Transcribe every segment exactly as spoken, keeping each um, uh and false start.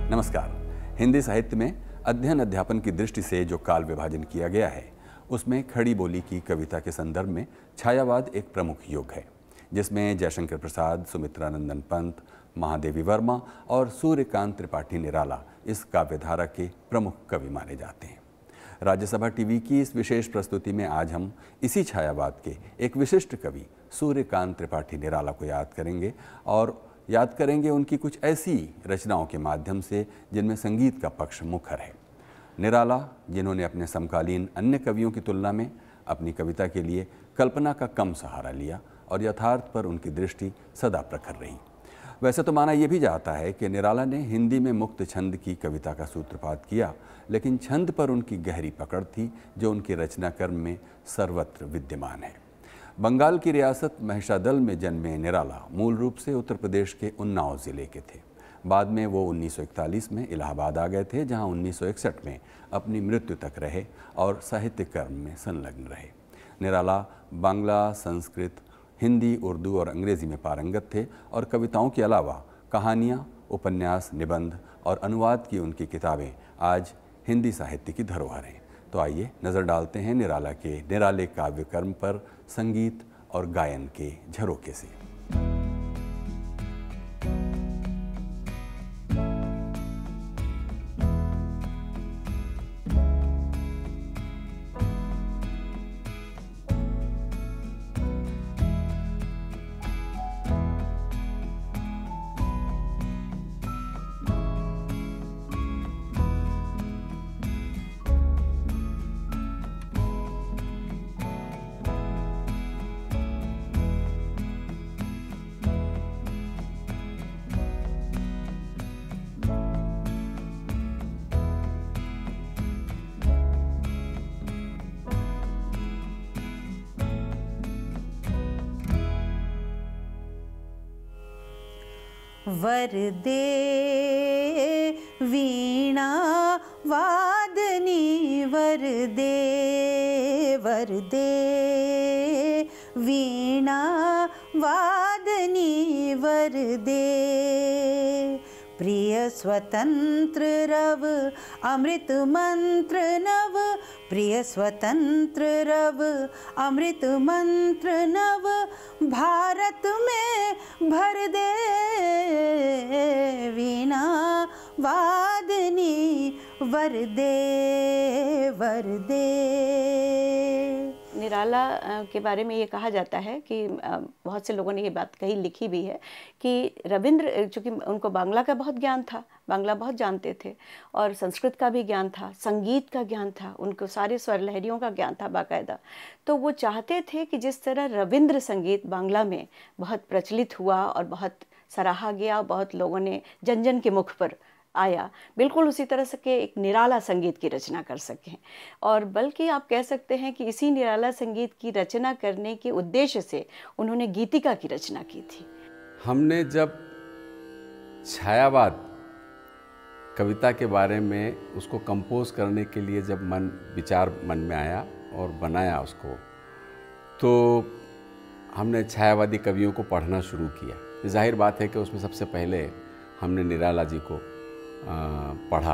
नमस्कार। हिंदी साहित्य में अध्ययन अध्यापन की दृष्टि से जो काल विभाजन किया गया है, उसमें खड़ी बोली की कविता के संदर्भ में छायावाद एक प्रमुख युग है, जिसमें जयशंकर प्रसाद, सुमित्रानंदन पंत, महादेवी वर्मा और सूर्यकांत त्रिपाठी निराला इस काव्यधारा के प्रमुख कवि माने जाते हैं। राज्यसभा टीवी की इस विशेष प्रस्तुति में आज हम इसी छायावाद के एक विशिष्ट कवि सूर्यकांत त्रिपाठी निराला को याद करेंगे और याद करेंगे उनकी कुछ ऐसी रचनाओं के माध्यम से जिनमें संगीत का पक्ष मुखर है। निराला, जिन्होंने अपने समकालीन अन्य कवियों की तुलना में अपनी कविता के लिए कल्पना का कम सहारा लिया और यथार्थ पर उनकी दृष्टि सदा प्रखर रही। वैसे तो माना यह भी जाता है कि निराला ने हिंदी में मुक्त छंद की कविता का सूत्रपात किया, लेकिन छंद पर उनकी गहरी पकड़ थी जो उनके रचना कर्म में सर्वत्र विद्यमान है। बंगाल की रियासत महिषादल में जन्मे निराला मूल रूप से उत्तर प्रदेश के उन्नाव ज़िले के थे। बाद में वो उन्नीस सौ इकतालीस में इलाहाबाद आ गए थे, जहां उन्नीस सौ इकसठ में अपनी मृत्यु तक रहे और साहित्य कर्म में संलग्न रहे। निराला बांग्ला, संस्कृत, हिंदी, उर्दू और अंग्रेज़ी में पारंगत थे और कविताओं के अलावा कहानियाँ, उपन्यास, निबंध और अनुवाद की उनकी किताबें आज हिंदी साहित्य की धरोहर हैं। तो आइए नज़र डालते हैं निराला के निराले काव्य कर्म पर संगीत और गायन के झरोखे से। वरदे वीणा वादनी वरदे, वरदे वीणा वादनी वरदे, प्रिय स्वतंत्र रव अमृत मंत्र नव, प्रिय स्वतंत्र रव अमृत मंत्र नव, भारत में भर दे वीणा वादनी वरदे, वरदे। निराला के बारे में ये कहा जाता है कि बहुत से लोगों ने ये बात कही, लिखी भी है कि रविंद्र, चूँकि उनको बांग्ला का बहुत ज्ञान था, बांग्ला बहुत जानते थे और संस्कृत का भी ज्ञान था, संगीत का ज्ञान था, उनको सारे स्वर लहरियों का ज्ञान था बाकायदा। तो वो चाहते थे कि जिस तरह रविंद्र संगीत बांग्ला में बहुत प्रचलित हुआ और बहुत सराहा गया, बहुत लोगों ने जन जन के मुख पर आया, बिल्कुल उसी तरह से के एक निराला संगीत की रचना कर सकें। और बल्कि आप कह सकते हैं कि इसी निराला संगीत की रचना करने के उद्देश्य से उन्होंने गीतिका की रचना की थी। हमने जब छायावाद कविता के बारे में उसको कंपोज करने के लिए जब मन विचार मन में आया और बनाया उसको, तो हमने छायावादी कवियों को पढ़ना शुरू किया। जाहिर बात है कि उसमें सबसे पहले हमने निराला जी को आ, पढ़ा।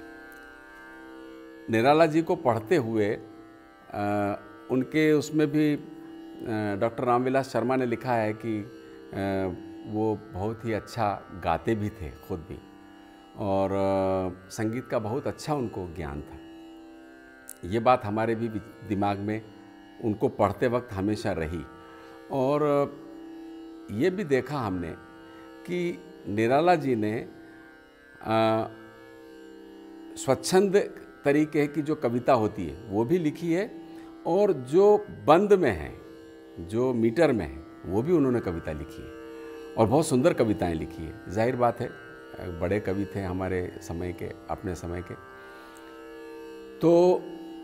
निराला जी को पढ़ते हुए आ, उनके उसमें भी डॉक्टर रामविलास शर्मा ने लिखा है कि आ, वो बहुत ही अच्छा गाते भी थे खुद भी, और आ, संगीत का बहुत अच्छा उनको ज्ञान था। ये बात हमारे भी दिमाग में उनको पढ़ते वक्त हमेशा रही। और ये भी देखा हमने कि निराला जी ने स्वच्छंद तरीके की जो कविता होती है वो भी लिखी है, और जो बंद में है, जो मीटर में है, वो भी उन्होंने कविता लिखी है और बहुत सुंदर कविताएं लिखी है। जाहिर बात है, बड़े कवि थे हमारे समय के, अपने समय के। तो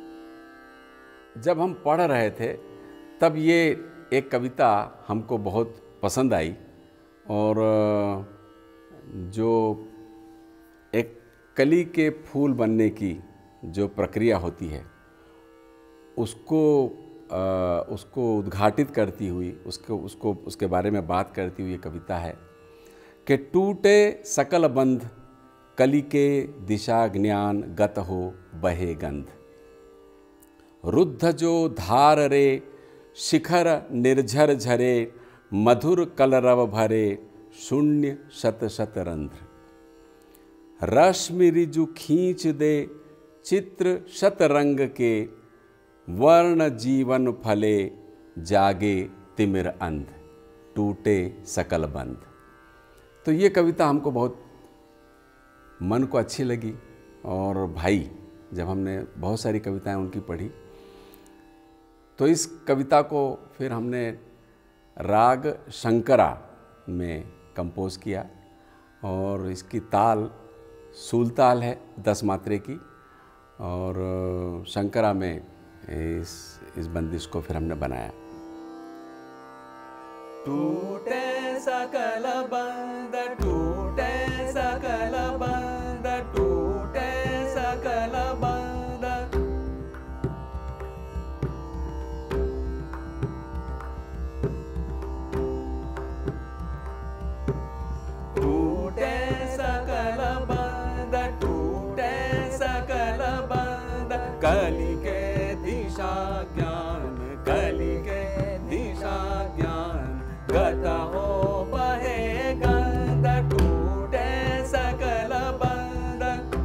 जब हम पढ़ रहे थे तब ये एक कविता हमको बहुत पसंद आई, और जो एक कली के फूल बनने की जो प्रक्रिया होती है उसको आ, उसको उद्घाटित करती हुई, उसको उसको उसके बारे में बात करती हुई ये कविता है कि टूटे सकल बंध कलिके दिशा ज्ञान गत हो बहे गंध। रुद्ध जो धार रे शिखर निर्झर झरे, मधुर कलरव भरे शून्य शत शत रंध्र। रश्मि रिजु खींच दे चित्र शतरंग के, वर्ण जीवन फले जागे तिमिर अंध, टूटे सकल बंध। तो ये कविता हमको बहुत मन को अच्छी लगी। और भाई जब हमने बहुत सारी कविताएं उनकी पढ़ी तो इस कविता को फिर हमने राग शंकरा में कंपोज किया। और इसकी ताल सूल ताल है दस मात्रे की, और शंकरा में इस इस बंदिश को फिर हमने बनाया। टूटे सकल बंध, टूटे सकल बंध, टूटे सकल बंध। टूटे सकल बंध, टूटे सकल बंध। कलि के दिशा ज्ञान, कलि के दिशा ज्ञान गत हो बहे गंध, टूटे सकल बंध।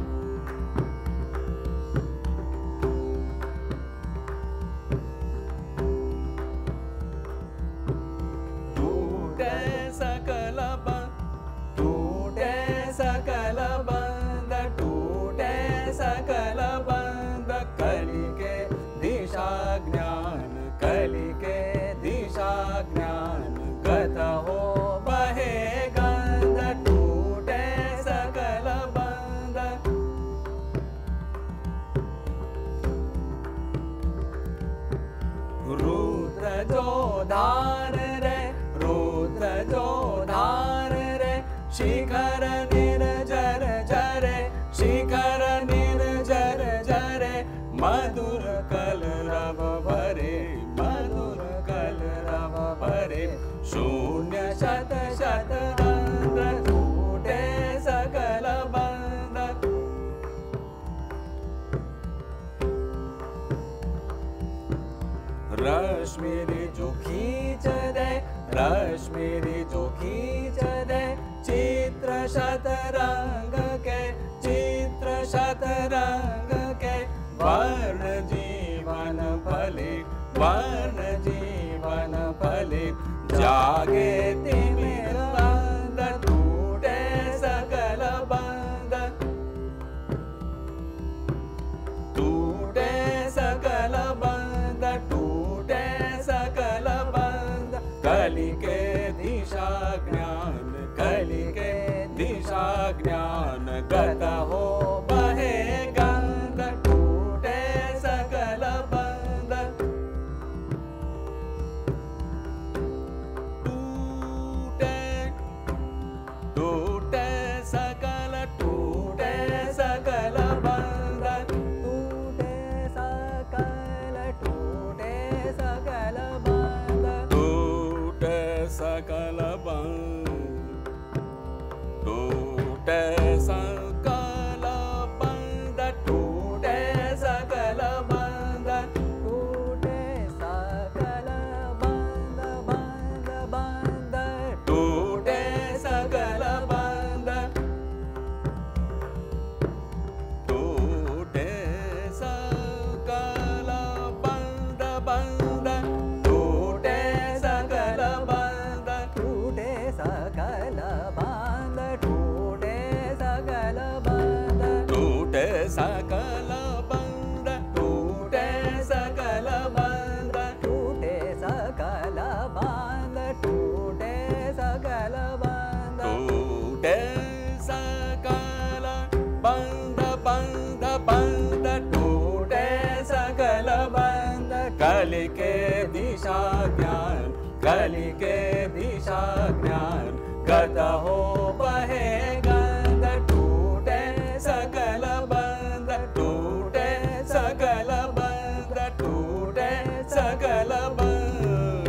टूटे सकल बंध, टूटे सकल बंध, टूटे सकल बंध। कलि के दिशा ज्ञान, कलि के दिशा ज्ञान गत हो बहे गंध, टूटे सकल बंध। रुद्र जो धार रे, रुद्र जो धार रे, शिखर निर्झर झरे, शिखर निर्झर झरे। मधुर कलरव भरे, मधुर कलरव भरे शून्य शत शत रंध्र, टूटे सकल बंध। रश्मि रिजु खींच दे, रश्मि रिजु खींच दे, चित्र शतरंग के, चित्र शतरंग के। वर्ण जीवन फले, वर्ण जीवन फले जागे तिमिर अंध, टूटे सकल बंध, टूटे सकल बंध, टूटे सकल बंध। कलि के दिशा ज्ञान, कलि के दिशा ज्ञान गत हो बहे गंध, टूटे सकल बंध। टूटे, टूटे सकल, टूटे सकल बंध, टूटे सकल, टूटे सकल बंध, टूटे सकल बंध, टूटे सकल बंध, टूटे सकल बंध, टूटे सकल बंध, बंध बंध, टूटे सकल बंध, टूटे सकल बंध, बंध, टूटे सकल बंध, टूटे सकल बंध, टूटे सकल बंध, टूटे सकल बंध, टूटे सकल बंध, टूटे सकल बंध, टूटे सकल बंध, टूटे सकल बंध, बंध बंध, टूटे सकल बंध। कलि के दिशा ज्ञान, कलि के दिशा ज्ञान गत हो बहे गंध, टूटे सकल बंध, टूटे सकल बंध, टूटे सकल बंध।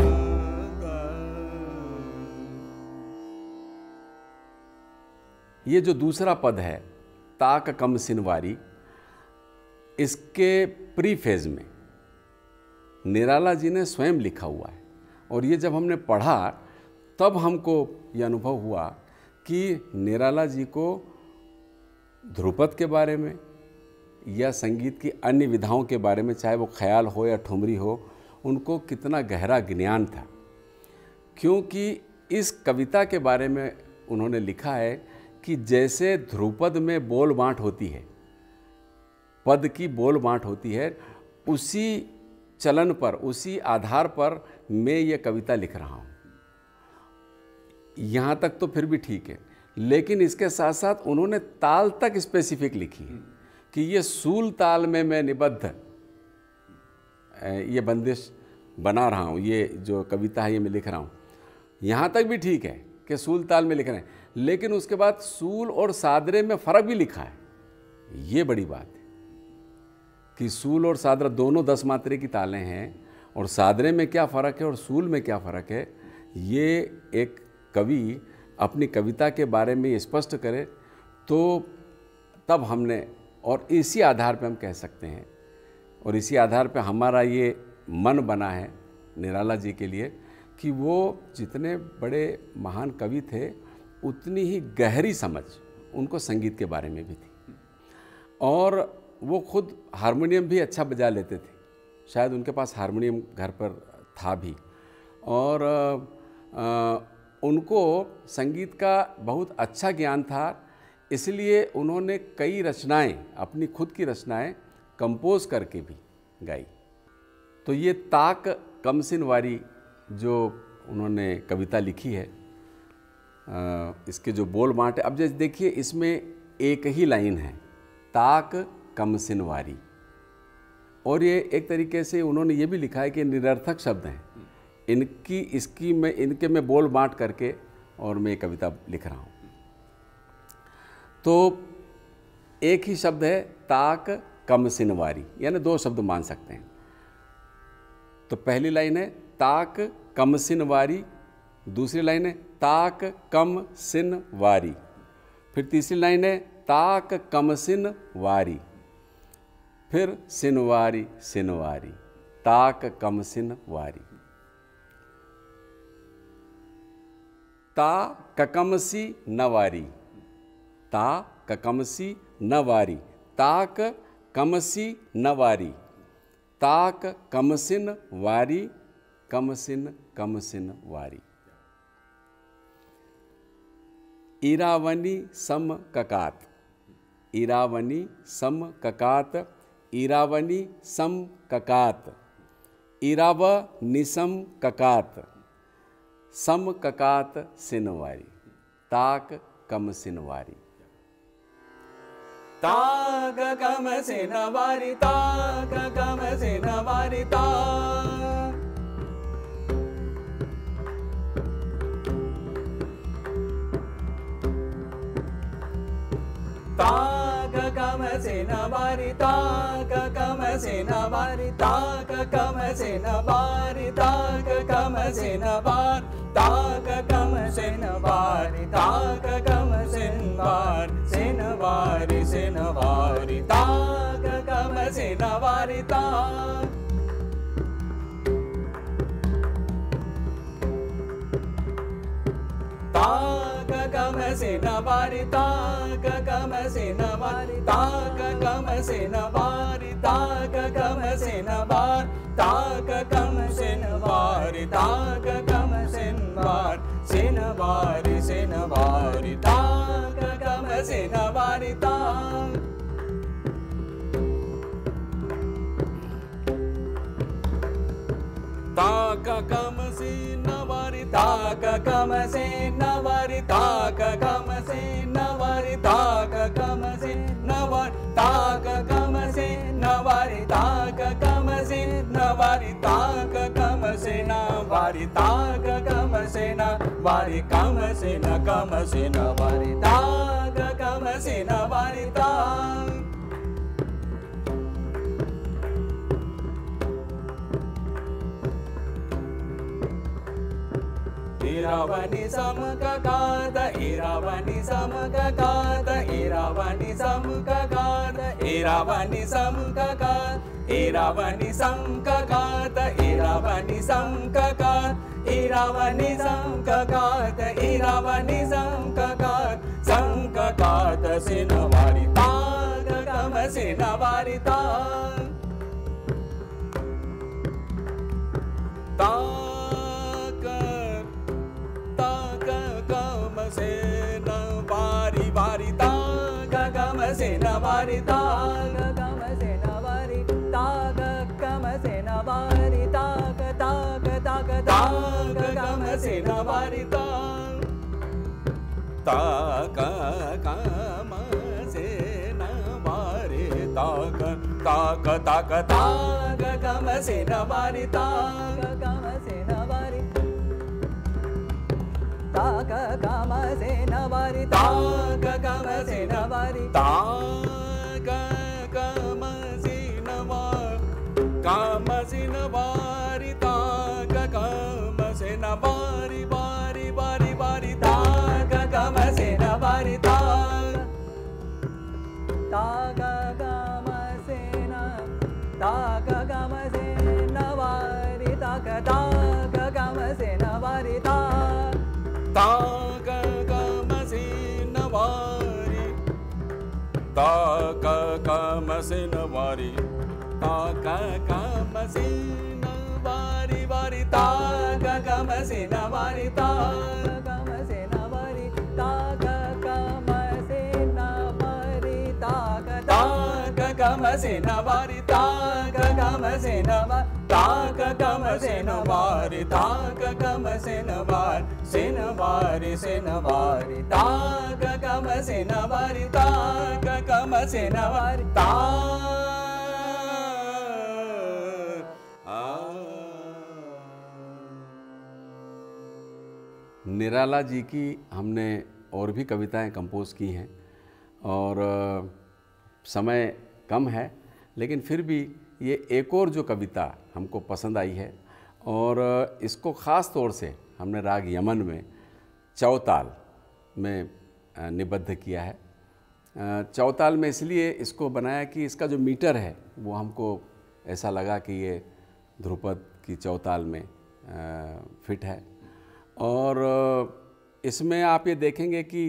ये जो दूसरा पद है ताक कम सिनवारी, इसके प्री फेज में निराला जी ने स्वयं लिखा हुआ है। और ये जब हमने पढ़ा तब हमको ये अनुभव हुआ कि निराला जी को ध्रुपद के बारे में या संगीत की अन्य विधाओं के बारे में, चाहे वो ख्याल हो या ठुमरी हो, उनको कितना गहरा ज्ञान था। क्योंकि इस कविता के बारे में उन्होंने लिखा है कि जैसे ध्रुपद में बोल बाँट होती है, पद की बोल बाँट होती है, उसी चलन पर, उसी आधार पर मैं ये कविता लिख रहा हूँ। यहाँ तक तो फिर भी ठीक है, लेकिन इसके साथ साथ उन्होंने ताल तक स्पेसिफिक लिखी है कि ये सूल ताल में मैं निबद्ध ये बंदिश बना रहा हूँ, ये जो कविता है ये मैं लिख रहा हूँ। यहाँ तक भी ठीक है कि सूल ताल में लिख रहे हैं, लेकिन उसके बाद सूल और सादरे में फ़र्क भी लिखा है। ये बड़ी बात है कि सूल और सादरा दोनों दस मात्रे की तालें हैं, और सादरे में क्या फ़र्क है और सूल में क्या फ़र्क है, ये एक कवि अपनी कविता के बारे में स्पष्ट करे तो तब हमने, और इसी आधार पे हम कह सकते हैं, और इसी आधार पे हमारा ये मन बना है निराला जी के लिए कि वो जितने बड़े महान कवि थे उतनी ही गहरी समझ उनको संगीत के बारे में भी थी। और वो खुद हारमोनियम भी अच्छा बजा लेते थे, शायद उनके पास हारमोनियम घर पर था भी, और आ, उनको संगीत का बहुत अच्छा ज्ञान था। इसलिए उन्होंने कई रचनाएं, अपनी खुद की रचनाएं कंपोज करके भी गाई। तो ये ताक कमसिन वारी जो उन्होंने कविता लिखी है, आ, इसके जो बोल बाँट है, अब जैसे देखिए इसमें एक ही लाइन है, ताक कमसिन वारी, और ये एक तरीके से उन्होंने ये भी लिखा है कि निरर्थक शब्द हैं, इनकी इसकी मैं इनके मैं बोल बाँट करके और मैं कविता लिख रहा हूँ। तो एक ही शब्द है ताक कम सिनवारी, यानी दो शब्द मान सकते हैं। तो पहली लाइन है ताक कम सिनवारी, दूसरी लाइन है ताक कम सिन वारी, फिर तीसरी लाइन है ताक कम सिन वारी, फिर सिनवारी सिनवारी, ताक कम सिन वारी। ता ककमसी नवारी, ता ककमसी नवारी, ताक कमसी नवारी, ताक कमसिन वारी, कमसिन कमसिन वारी। इरावनी सम ककात, इरावनी सम ककात, इरावनी सम ककात, इराव निसम ककात, सम ककात सिनवारी, ताक कम सिनवारी। ताक कम सिनवारी, ताक कम सिनवारी, ताक ताक कम सिनवारी, ताक कम सिनवारी, ताक कम सिनवारी, ताक कम सिनवारी, ताक कम सिनवारी, ताक कम सिनवारी, सिनवारी सिनवारी, ताक कम सिनवारी, ताक ताक कम सिनवारी, ताक कम सिनवारी, ताक कम सिनवारी, ताक कम सिनवारी, ताक कम सिनवारी, ताक कम सिनवारी, सिनवारी सिनवारी, ताक कम सिनवारी, ताक ताक कम सिनवारी, ताक कम सिनवारी, ताक कम सिनवारी, ताक कम सिनवारी, ताक कम सिनवारी, ताक कम सिनवारी, ताक कम सिनवारी, ताक कम सिनवारी, कम सिन कम सिनवारी, ताक कम सिनवारी, ताक इरावनि समकात इरावनि समकात इरावनि समकात इरावनि समकात इरावनि समकात इरावनि समकात इरावनि समकात इरावनि समकात समकात सिनवारि ताग कम सिनवारि ताग ताग ताग कम सिनवारि वारि ताग कम सिनवारि ताग कम सिनवारि ताग कम सिनवारि ताग ताग ताग ताग कम सिनवारि ताग ताग कम सिनवारि ताग ताग ताग ताग कम सिनवारि ताग कम सिनवारि ताग कम सिनवारि ताग कम सिनवारि ताग कम सिनवारि कम सिनवारि ताग कम सिनवारि वारि वारि वारि ताग कम सिनवारि ताग ताग कम सिन ताग कम सिनवारि ताग ताग कम सिनवारि ताग ताग कम सिनवारि ताग कम सिनवारि ताग कम सिनवारि वारि ताग कम सिनवारि ताग कम सिनवारि ताग कम सिनवारि ताग ताग कम सिनवारि ताग कम सिनवारि ताग कम सिनवारि ताग कम सिनवारि सिनवारि सिनवारि ताग कम सिनवारि ताग कम सिनवारि ताग निराला जी की हमने और भी कविताएं कंपोज की हैं और समय कम है, लेकिन फिर भी ये एक और जो कविता हमको पसंद आई है और इसको ख़ास तौर से हमने राग यमन में चौताल में निबद्ध किया है। चौताल में इसलिए इसको बनाया कि इसका जो मीटर है वो हमको ऐसा लगा कि ये ध्रुपद की चौताल में फिट है। और इसमें आप ये देखेंगे कि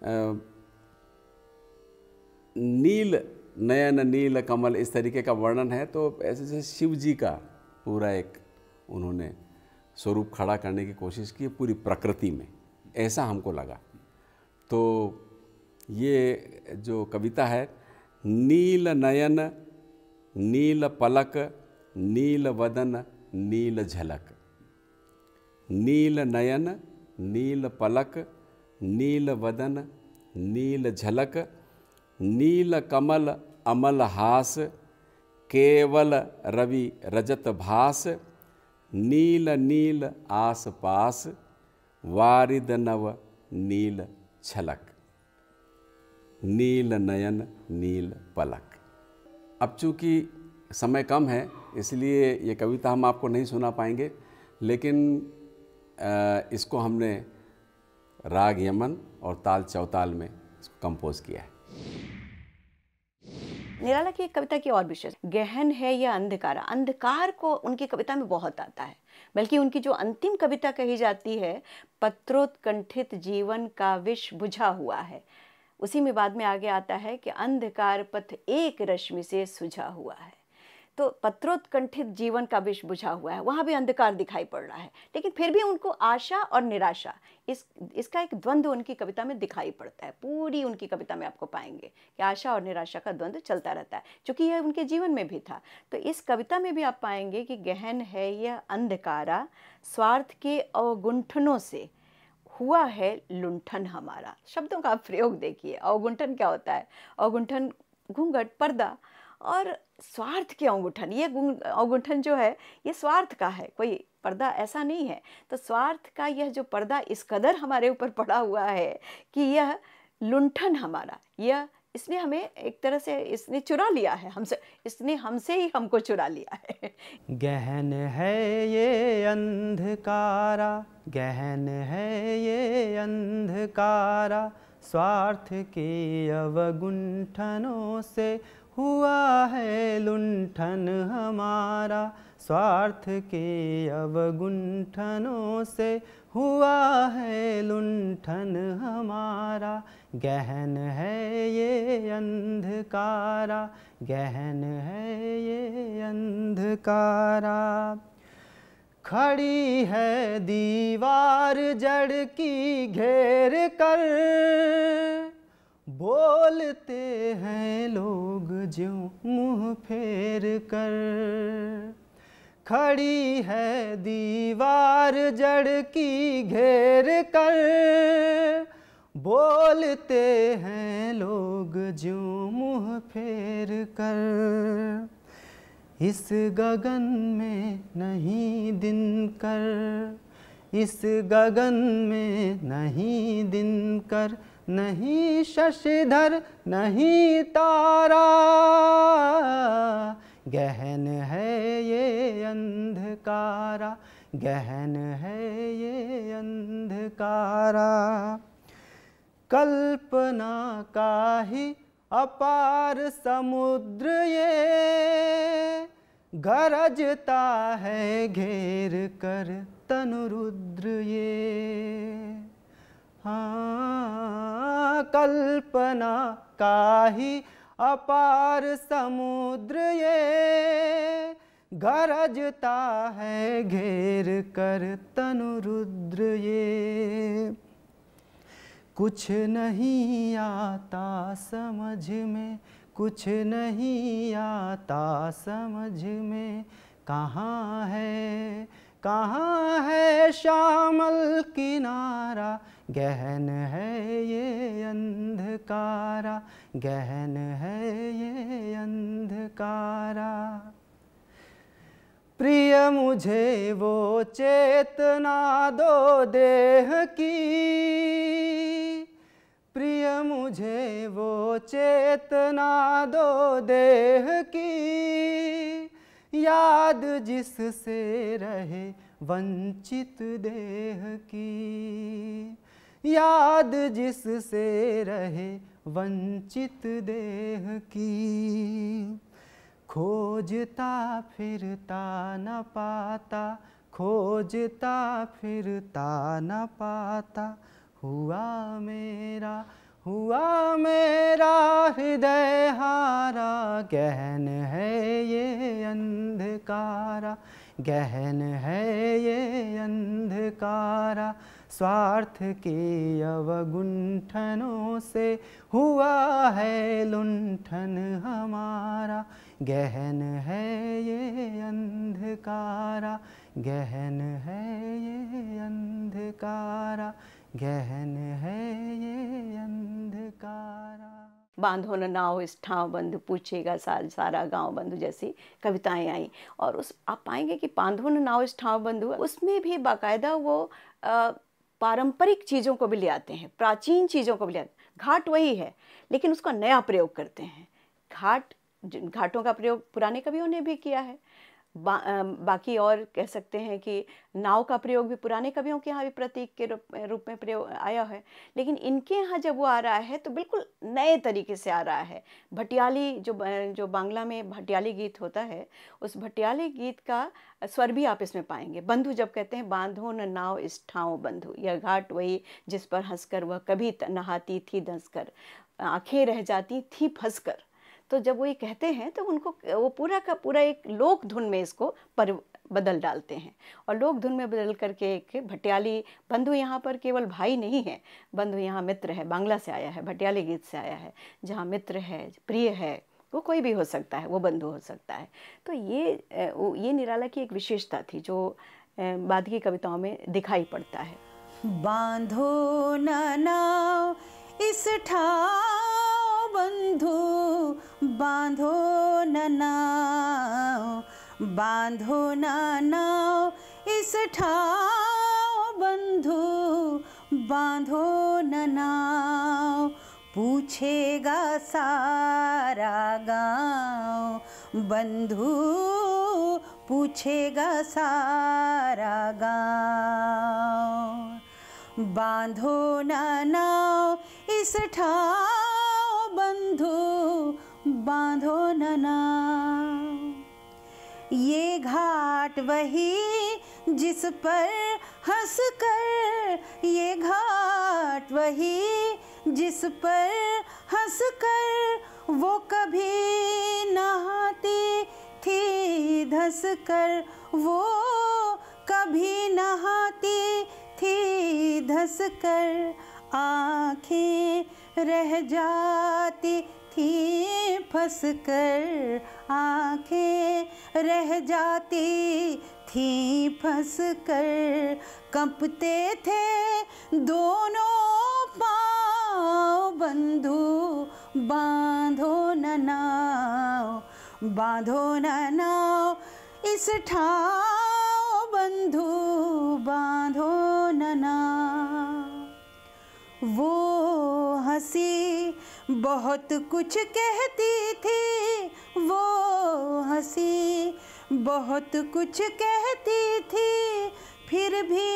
नील नयन नील कमल इस तरीके का वर्णन है, तो ऐसे जैसे शिव जी का पूरा एक उन्होंने स्वरूप खड़ा करने की कोशिश की पूरी प्रकृति में, ऐसा हमको लगा। तो ये जो कविता है, नील नयन नील पलक नील वदन नील झलक, नील नयन नील पलक नील वदन नील झलक, नील कमल अमल हास केवल रवि रजत भास, नील नील आस पास वारिद नव नील छलक, नील नयन नील पलक। अब चूँकि समय कम है इसलिए ये कविता हम आपको नहीं सुना पाएंगे, लेकिन इसको हमने राग यमन और ताल चौताल में इसको कंपोज किया है। निराला की एक कविता की और विशेष, गहन है या अंधकार, अंधकार को उनकी कविता में बहुत आता है। बल्कि उनकी जो अंतिम कविता कही जाती है, पत्रोत्कंठित जीवन का विष बुझा हुआ है, उसी में बाद में आगे आता है कि अंधकार पथ एक रश्मि से सुझा हुआ है। तो पत्रोत्कंठित जीवन का विष बुझा हुआ है, वहाँ भी अंधकार दिखाई पड़ रहा है, लेकिन फिर भी उनको आशा और निराशा, इस इसका एक द्वंद्व उनकी कविता में दिखाई पड़ता है। पूरी उनकी कविता में आपको पाएंगे कि आशा और निराशा का द्वंद्व चलता रहता है, क्योंकि यह उनके जीवन में भी था। तो इस कविता में भी आप पाएंगे कि गहन है यह अंधकारा, स्वार्थ के अवगुंठनों से हुआ है लुंठन हमारा। शब्दों का आप प्रयोग देखिए, अवगुंठन क्या होता है? अवगुंठन घूंघट, पर्दा, और स्वार्थ के अवगुंठन, ये अवगुंठन जो है ये स्वार्थ का है, कोई पर्दा ऐसा नहीं है। तो स्वार्थ का यह जो पर्दा इस कदर हमारे ऊपर पड़ा हुआ है कि यह लुंठन हमारा, यह इसने हमें एक तरह से इसने चुरा लिया है हमसे, इसने हमसे ही हमको चुरा लिया है। गहन है ये अंधकारा, गहन है ये अंधकारा, स्वार्थ के अवगुंठनों से हुआ है लुंठन हमारा, स्वार्थ के अवगुंठनों से हुआ है लुंठन हमारा। गहन है ये अंधकारा, गहन है ये अंधकारा। खड़ी है दीवार जड़ की घेर कर, बोलते हैं लोग ज्यों मुँह फेर कर। खड़ी है दीवार जड़ की घेर कर, बोलते हैं लोग ज्यों मुँह फेर कर। इस गगन में नहीं दिन कर, इस गगन में नहीं दिन कर, नहीं शशिधर नहीं तारा। गहन है ये अंधकारा, गहन है ये अंधकारा। कल्पना का ही अपार समुद्र ये, गरजता है घेर कर तनु रुद्र ये। हाँ, कल्पना का ही अपार समुद्र ये, गरजता है घेर कर तनु रुद्र ये। कुछ नहीं आता समझ में, कुछ नहीं आता समझ में, कहाँ है कहाँ है श्यामल किनारा। गहन है ये अंधकारा, गहन है ये अंधकारा। प्रिय मुझे वो चेतना दो देह की, प्रिय मुझे वो चेतना दो देह की, याद जिससे रहे वंचित देह की, याद जिससे रहे वंचित देह की। खोजता फिरता न पाता, खोजता फिरता न पाता, हुआ मेरा हुआ मेरा हृदय हारा। गहन है ये अंधकारा, गहन है ये अंधकारा। स्वार्थ के अवगुंठनों से हुआ है लुंठन हमारा। गहन है ये अंधकारा, गहन है ये अंधकारा, गहन है ये अंधकारा। बांधो न नाव इस ठाव बंधु, पूछेगा साल सारा गांव बंधु जैसी कविताएं आई। और उस आप पाएंगे कि बांधो न नाव इस ठाव बंधु, उसमें भी बाकायदा वो आ, पारंपरिक चीज़ों को भी ले आते हैं, प्राचीन चीज़ों को भी ले आते हैं। घाट वही है लेकिन उसका नया प्रयोग करते हैं। घाट घाटों का प्रयोग पुराने कवियों ने भी किया है। बा, बाकी और कह सकते हैं कि नाव का प्रयोग भी पुराने कवियों के यहाँ भी प्रतीक के रूप में प्रयोग आया है, लेकिन इनके यहाँ जब वो आ रहा है तो बिल्कुल नए तरीके से आ रहा है। भटियाली जो जो बांग्ला में भटियाली गीत होता है, उस भटियाली गीत का स्वर भी आप इसमें पाएंगे। बंधु जब कहते हैं बांधो न नाव इस ठाव बंधु, यह घाट वही जिस पर हंसकर वह कभी नहाती थी धंसकर, आंखें रह जाती थी फंसकर। तो जब वो ये कहते हैं तो उनको वो पूरा का पूरा एक लोक धुन में इसको पर बदल डालते हैं। और लोक धुन में बदल करके एक भटियाली बंधु यहाँ पर केवल भाई नहीं है, बंधु यहाँ मित्र है, बांग्ला से आया है, भटियाली गीत से आया है। जहाँ मित्र है, प्रिय है, वो कोई भी हो सकता है, वो बंधु हो सकता है। तो ये ये निराला की एक विशेषता थी जो बाद की कविताओं में दिखाई पड़ता है। बांधो न नाव इस ठाव बंधु, बांधो न नाव, बांधो न नाव इस ठाव बंधु, बांधो न नाव। पूछेगा सारा गांव बंधु, पूछेगा सारा गांव। बांधो ना नाव इस ठाव बंधु, बांधो ना नाव। ये घाट वही जिस पर हंस कर, ये घाट वही जिस पर हंस कर वो कभी नहाती थी धंस कर, वो कभी नहाती थी धंस कर। आँखें रह जाती थी फंस कर, आँखें रह जाती थी फंस कर। कंपते थे दोनों पाँव बंधु, बांधो न नाव, बांधो न नाव इस ठाव बंधु, बांधो न नाव। वो हंसी बहुत कुछ कहती थी, वो हंसी बहुत कुछ कहती थी, फिर भी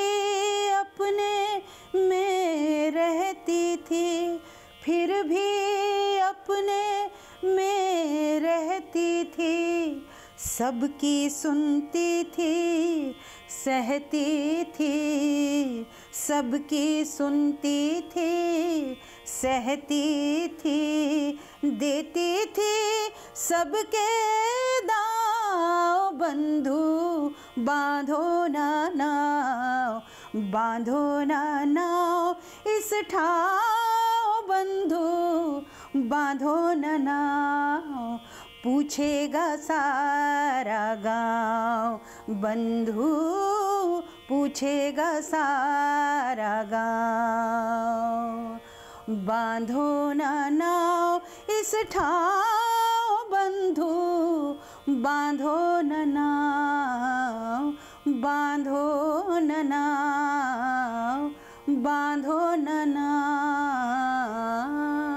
अपने में रहती थी, फिर भी अपने में रहती थी। सबकी सुनती थी सहती थी, सबकी सुनती थी सहती थी, देती थी सबके दाव बंधु, बांधो ना नाव, बांधो ना नाव इस ठाव बंधु, बांधो ना नाव। पूछेगा सारा गांव बंधु, पूछेगा सारा गांव। बांधो ना नाव इस ठाव बंधु, बांधो ना नाव, बांधो ना नाव, बांधो ना नाव।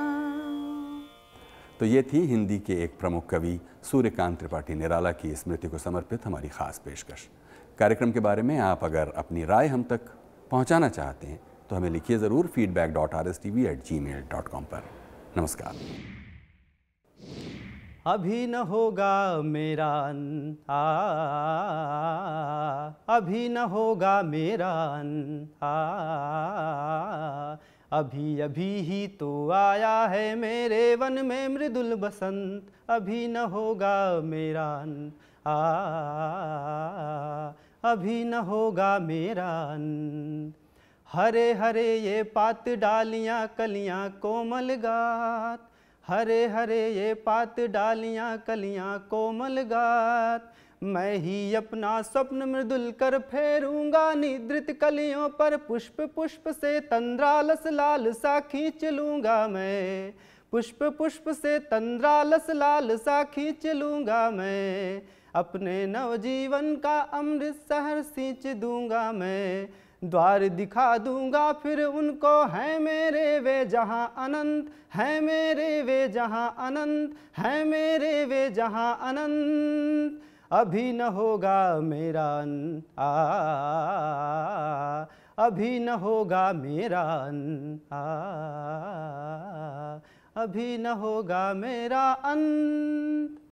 तो ये थी हिंदी के एक प्रमुख कवि सूर्यकांत त्रिपाठी निराला की स्मृति को समर्पित हमारी खास पेशकश। कार्यक्रम के बारे में आप अगर अपनी राय हम तक पहुंचाना चाहते हैं तो हमें लिखिए ज़रूर feedback dot R S T V at gmail dot com पर। नमस्कार। अभी न होगा मेरा अन, आ, अभी न होगा मेरा अन, आ, अभी अभी ही तो आया है मेरे वन में मृदुल बसंत, अभी न होगा मेरा अन, आ, अभी न होगा मेरा अन। हरे हरे ये पात डालियाँ कलियाँ कोमल गात, हरे हरे ये पात डालियाँ कलियाँ कोमल गात। मैं ही अपना स्वप्न मृदुल कर फेरूंगा निद्रित कलियों पर, पुष्प पुष्प से तंद्रालस लाल सा खींच लूँगा मैं, पुष्प पुष्प से तंद्रालस लाल सा खींच लूँगा मैं। अपने नवजीवन का अमृत सहर सींच दूंगा मैं, द्वार दिखा दूंगा फिर उनको, है मेरे वे जहाँ अनंत, है मेरे वे जहाँ अनंत, है मेरे वे जहाँ अनंत। अभी न होगा मेरा अन, आ, अभी न होगा मेरा अन, आ, अभी न होगा मेरा अंत।